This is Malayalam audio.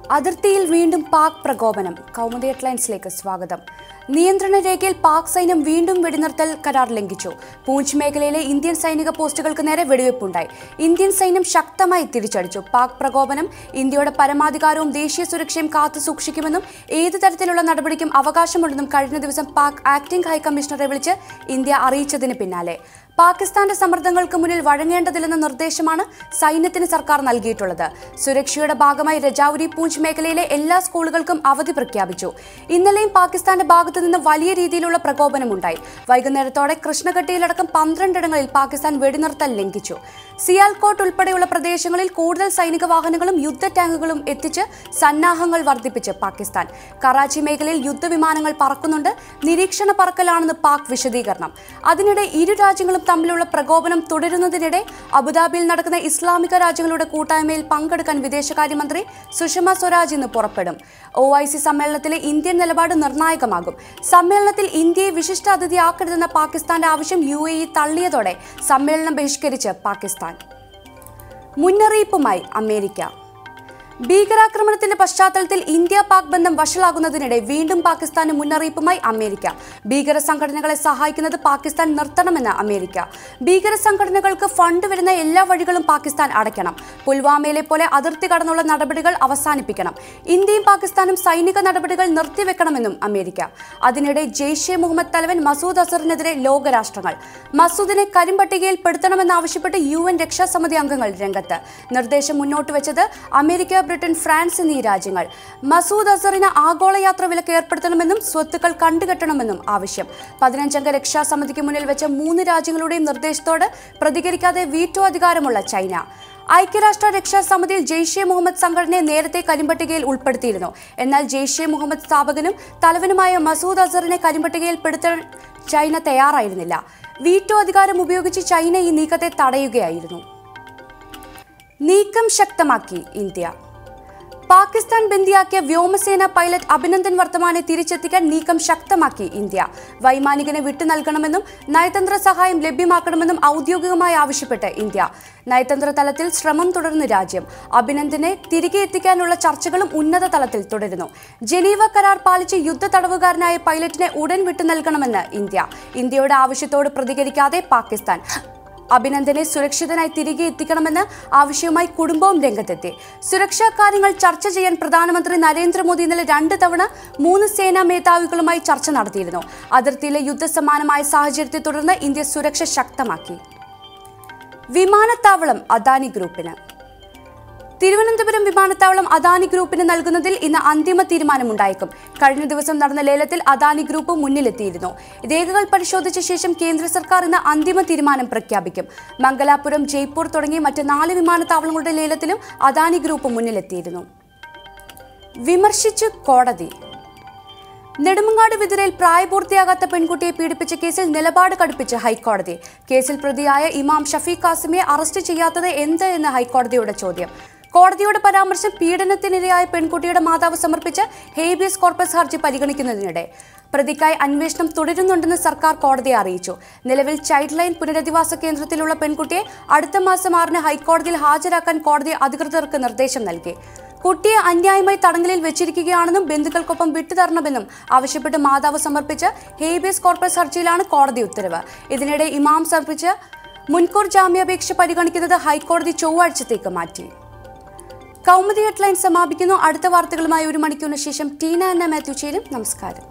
അതിർത്തിയിൽ വീണ്ടും പാക് പ്രകോപനം. കൗമുദി ഹെഡ്ലൈൻസിലേക്ക് സ്വാഗതം. നിയന്ത്രണ രേഖയിൽ പാക് സൈന്യം വീണ്ടും വെടിനിർത്തൽ കരാർ ലംഘിച്ചു. പൂഞ്ച് മേഖലയിലെ ഇന്ത്യൻ സൈനിക പോസ്റ്റുകൾക്ക് നേരെ വെടിവെപ്പുണ്ടായി. ഇന്ത്യൻ സൈന്യം ശക്തമായി തിരിച്ചടിച്ചു. പാക് പ്രകോപനം ഇന്ത്യയുടെ പരമാധികാരവും ദേശീയ സുരക്ഷയും കാത്തു സൂക്ഷിക്കുമെന്നും ഏത് തരത്തിലുള്ള നടപടിക്കും അവകാശമുണ്ടെന്നും കഴിഞ്ഞ ദിവസം പാക് ആക്ടിംഗ് ഹൈക്കമ്മീഷണറെ വിളിച്ച് ഇന്ത്യ അറിയിച്ചതിന് പിന്നാലെ പാകിസ്ഥാന്റെ സമ്മർദ്ദങ്ങൾക്ക് മുന്നിൽ വഴങ്ങേണ്ടതില്ലെന്ന നിർദ്ദേശമാണ് സൈന്യത്തിന് സർക്കാർ നൽകിയിട്ടുള്ളത്. സുരക്ഷയുടെ ഭാഗമായി രജൌരി, പൂഞ്ച് മേഖലയിലെ എല്ലാ സ്കൂളുകൾക്കും അവധി പ്രഖ്യാപിച്ചു. ഇന്നലെയും പാകിസ്ഥാന്റെ ഭാഗത്തുനിന്ന് വലിയ രീതിയിലുള്ള പ്രകോപനമുണ്ടായി. വൈകുന്നേരത്തോടെ കൃഷ്ണഘട്ടിയിലടക്കം 12 ഇടങ്ങളിൽ പാകിസ്ഥാൻ വെടിനിർത്തൽ ലംഘിച്ചു. സിയാൽകോട്ട് ഉൾപ്പെടെയുള്ള പ്രദേശങ്ങളിൽ കൂടുതൽ സൈനിക വാഹനങ്ങളും യുദ്ധ ടാങ്കുകളും എത്തിച്ച് സന്നാഹങ്ങൾ വർദ്ധിപ്പിച്ച് പാകിസ്ഥാൻ. കറാച്ചി മേഖലയിൽ യുദ്ധവിമാനങ്ങൾ പറക്കുന്നുണ്ട്. നിരീക്ഷണ പറക്കലാണെന്ന് പാക് വിശദീകരണം. അതിനിടെ ഇരു രാജ്യങ്ങളും തമ്മിലുള്ള പ്രകോപനം തുടരുന്നതിനിടെ അബുദാബിയിൽ നടക്കുന്ന ഇസ്ലാമിക രാജ്യങ്ങളുടെ കൂട്ടായ്മയിൽ പങ്കെടുക്കാൻ വിദേശകാര്യമന്ത്രി സുഷമ സ്വരാജ് ഇന്ന് പുറപ്പെടും. OIC സമ്മേളനത്തിലെ ഇന്ത്യൻ നിലപാട് നിർണായകമാകും. സമ്മേളനത്തിൽ ഇന്ത്യയെ വിശിഷ്ട അതിഥിയാക്കരുതെന്ന പാകിസ്ഥാന്റെ ആവശ്യം UAE തള്ളിയതോടെ സമ്മേളനം ബഹിഷ്കരിച്ച് പാകിസ്ഥാൻ. മുന്നറിയിപ്പുമായി അമേരിക്ക. ഭീകരാക്രമണത്തിന്റെ പശ്ചാത്തലത്തിൽ ഇന്ത്യ പാക് ബന്ധം വഷളാകുന്നതിനിടെ വീണ്ടും പാകിസ്ഥാന് മുന്നറിയിപ്പുമായി അമേരിക്ക. ഭീകര സംഘടനകളെ സഹായിക്കുന്നത് പാകിസ്ഥാൻ നിർത്തണമെന്ന് അമേരിക്ക. ഭീകര സംഘടനകൾക്ക് ഫണ്ട് വരുന്ന എല്ലാ വഴികളും പാകിസ്ഥാൻ അടയ്ക്കണം. പുൽവാമയിലെ പോലെ അതിർത്തി കടന്നുള്ള നടപടികൾ അവസാനിപ്പിക്കണം. ഇന്ത്യയും പാകിസ്ഥാനും സൈനിക നടപടികൾ നിർത്തിവെക്കണമെന്നും അമേരിക്ക. അതിനിടെ ജെയ്ഷെ മുഹമ്മദ് തലവൻ മസൂദ് അസറിനെതിരെ ലോകരാഷ്ട്രങ്ങൾ. മസൂദിനെ കരിമ്പട്ടികയിൽ പെടുത്തണമെന്നാവശ്യപ്പെട്ട് UN രക്ഷാസമിതി അംഗങ്ങൾ രംഗത്ത്. നിർദ്ദേശം മുന്നോട്ട് വെച്ചത് അമേരിക്ക, ബ്രിട്ടൻ, ഫ്രാൻസ് എന്നീ രാജ്യങ്ങൾ. മസൂദ് അസറിന് ആഗോള യാത്ര വിലക്ക് ഏർപ്പെടുത്തണമെന്നും സ്വത്തുക്കൾ കണ്ടുകെട്ടണമെന്നും ആവശ്യം. 15 അംഗ രക്ഷാസമിതിക്ക് മുന്നിൽ വെച്ച 3 രാജ്യങ്ങളുടെയും നിർദ്ദേശത്തോട് പ്രതികരിക്കാതെ വീറ്റോ അധികാരമുള്ള ചൈന. ഐക്യരാഷ്ട്ര രക്ഷാസമിതിയിൽ ജെയ്ഷെ മുഹമ്മദ് സംഘടനയെ നേരത്തെ കരിമ്പട്ടികയിൽ ഉൾപ്പെടുത്തിയിരുന്നു. എന്നാൽ ജെയ്ഷെ മുഹമ്മദ് സ്ഥാപകനും തലവനുമായ മസൂദ് അസറിനെ കരിമ്പട്ടികയിൽ പെടുത്താൻ ചൈന തയ്യാറായിരുന്നില്ല. വീറ്റോ അധികാരം ഉപയോഗിച്ച് ചൈന ഈ നീക്കത്തെ തടയുകയായിരുന്നു. നീക്കം ശക്തമാക്കി ഇന്ത്യ. പാകിസ്ഥാൻ ബന്ദിയാക്കിയ വ്യോമസേന പൈലറ്റ് അഭിനന്ദൻ വർത്തമാനെ തിരിച്ചെത്തിക്കാൻ നീക്കം ശക്തമാക്കി ഇന്ത്യ. വൈമാനികനെ വിട്ടു നൽകണമെന്നും നയതന്ത്ര സഹായം ലഭ്യമാക്കണമെന്നും ഔദ്യോഗികമായി ആവശ്യപ്പെട്ട് ഇന്ത്യ. നയതന്ത്ര തലത്തിൽ ശ്രമം തുടർന്ന് രാജ്യം. അഭിനന്ദനെ തിരികെ എത്തിക്കാനുള്ള ചർച്ചകളും ഉന്നത തലത്തിൽ തുടരുന്നു. ജനീവ കരാർ പാലിച്ച് യുദ്ധ തടവുകാരനായ പൈലറ്റിനെ ഉടൻ വിട്ടു നൽകണമെന്ന് ഇന്ത്യ. ഇന്ത്യയുടെ ആവശ്യത്തോട് പ്രതികരിക്കാതെ പാകിസ്ഥാൻ. അഭിനന്ദനെ സുരക്ഷിതനായി തിരികെ എത്തിക്കണമെന്ന് ആവശ്യവുമായി കുടുംബവും രംഗത്തെത്തി. സുരക്ഷാ കാര്യങ്ങൾ ചർച്ച ചെയ്യാൻ പ്രധാനമന്ത്രി നരേന്ദ്രമോദി ഇന്നലെ 2 തവണ 3 സേനാ മേധാവികളുമായി ചർച്ച നടത്തിയിരുന്നു. അതിർത്തിയിലെ യുദ്ധസമാനമായ സാഹചര്യത്തെ തുടർന്ന് ഇന്ത്യ സുരക്ഷ ശക്തമാക്കി. വിമാനത്താവളം അദാനി ഗ്രൂപ്പിന്. തിരുവനന്തപുരം വിമാനത്താവളം അദാനി ഗ്രൂപ്പിന് നൽകുന്നതിൽ ഇന്ന് അന്തിമ തീരുമാനമുണ്ടായേക്കും. കഴിഞ്ഞ ദിവസം നടന്ന ലേലത്തിൽ അദാനി ഗ്രൂപ്പ് മുന്നിലെത്തിയിരുന്നു. രേഖകൾ പരിശോധിച്ച ശേഷം കേന്ദ്ര സർക്കാർ ഇന്ന് അന്തിമ തീരുമാനം പ്രഖ്യാപിക്കും. മംഗലാപുരം, ജയ്പൂർ തുടങ്ങി മറ്റ് 4 വിമാനത്താവളങ്ങളുടെ ലേലത്തിലും അദാനി ഗ്രൂപ്പ് മുന്നിലെത്തിയിരുന്നു. വിമർശിച്ച് കോടതി. നെടുമങ്ങാട് വിതുരയിൽ പ്രായപൂർത്തിയാകാത്ത പെൺകുട്ടിയെ പീഡിപ്പിച്ച കേസിൽ നിലപാട് കടുപ്പിച്ച് ഹൈക്കോടതി. കേസിൽ പ്രതിയായ ഇമാം ഷഫീഖ് കാസിമിയെ അറസ്റ്റ് ചെയ്യാത്തത് എന്ത് എന്ന് ഹൈക്കോടതിയുടെ ചോദ്യം. കോടതിയുടെ പരാമർശം പീഡനത്തിനിരയായ പെൺകുട്ടിയുടെ മാതാവ് സമർപ്പിച്ച ഹേബിയസ് കോർപ്പസ് ഹർജി പരിഗണിക്കുന്നതിനിടെ. പ്രതിക്കായി അന്വേഷണം തുടരുന്നുണ്ടെന്ന് സർക്കാർ കോടതിയെ അറിയിച്ചു. നിലവിൽ ചൈൽഡ് ലൈൻ പുനരധിവാസ കേന്ദ്രത്തിലുള്ള പെൺകുട്ടിയെ അടുത്ത മാസം 6-ന് ഹൈക്കോടതിയിൽ ഹാജരാക്കാൻ കോടതി അധികൃതർക്ക് നിർദ്ദേശം നൽകി. കുട്ടിയെ അന്യായമായി തടങ്കലിൽ വെച്ചിരിക്കുകയാണെന്നും ബന്ധുക്കൾക്കൊപ്പം വിട്ടുതരണമെന്നും ആവശ്യപ്പെട്ട് മാതാവ് സമർപ്പിച്ച ഹേബിയസ് കോർപ്പസ് ഹർജിയിലാണ് കോടതി ഉത്തരവ്. ഇതിനിടെ ഇമാം സമർപ്പിച്ച മുൻകൂർ ജാമ്യാപേക്ഷ പരിഗണിക്കുന്നത് ഹൈക്കോടതി ചൊവ്വാഴ്ചത്തേക്ക് മാറ്റി. കൗമുദി ഹെഡ്ലൈൻ സമാപിക്കുന്നു. അടുത്ത വാർത്തകളുമായി 1 മണിക്കൂറിന് ശേഷം ടീന എന്ന മാത്യു ചേരും. നമസ്കാരം.